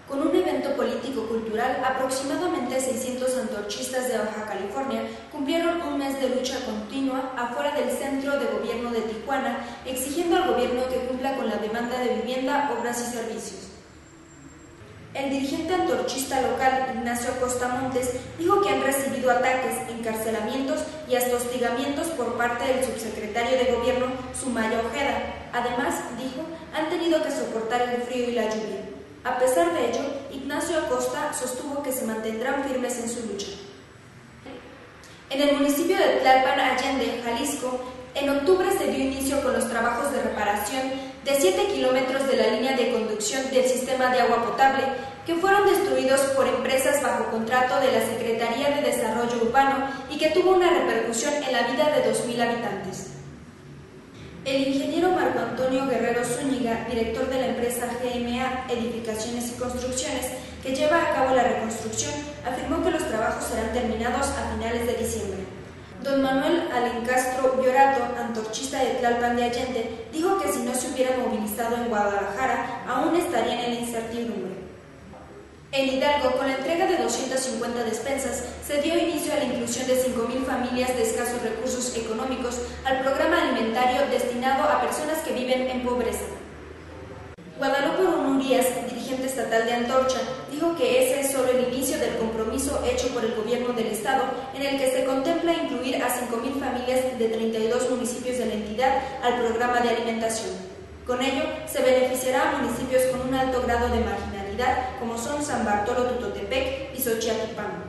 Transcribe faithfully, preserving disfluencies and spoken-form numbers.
Con un evento político-cultural, aproximadamente seiscientos antorchistas de Baja California cumplieron un mes de lucha continua afuera del centro de gobierno de Tijuana, exigiendo al gobierno que cumpla con la demanda de vivienda, obras y servicios. El dirigente antorchista local, Ignacio Acosta Montes, dijo que han recibido ataques, encarcelamientos y hasta hostigamientos por parte del subsecretario de Gobierno, Sumaya Ojeda. Además, dijo, han tenido que soportar el frío y la lluvia. A pesar de ello, Ignacio Acosta sostuvo que se mantendrán firmes en su lucha. En el municipio de Tlalpan Allende, Jalisco, en octubre se dio inicio con los trabajos de reparación de siete kilómetros de la línea de conducción del sistema de agua potable, que fueron destruidos por empresas bajo contrato de la Secretaría de Desarrollo Urbano y que tuvo una repercusión en la vida de dos mil habitantes. El ingeniero Marco Antonio Guerrero Zúñiga, director de la empresa G M A Edificaciones y Construcciones, que lleva a cabo la reconstrucción, afirmó que los trabajos serán terminados a finales de diciembre. Don Manuel Alencastro Llorato, antorchista de Tlalpan de Allende, dijo que si no se hubieran movilizado en Guadalajara, aún estarían en la incertidumbre. En Hidalgo, con la entrega de doscientas cincuenta despensas, se dio inicio a la inclusión de cinco mil familias de escasos recursos económicos al programa alimentario destinado a personas que viven en pobreza. Guadalupe Urías, dirigente estatal de Antorcha, dijo que ese es solo el inicio del compromiso hecho por el gobierno del estado, en el que se contempla incluir a cinco mil familias de treinta y dos municipios de la entidad al programa de alimentación. Con ello, se beneficiará a municipios con un alto grado de marginalidad, como son San Bartolo Tutotepec y Xochiaquipán.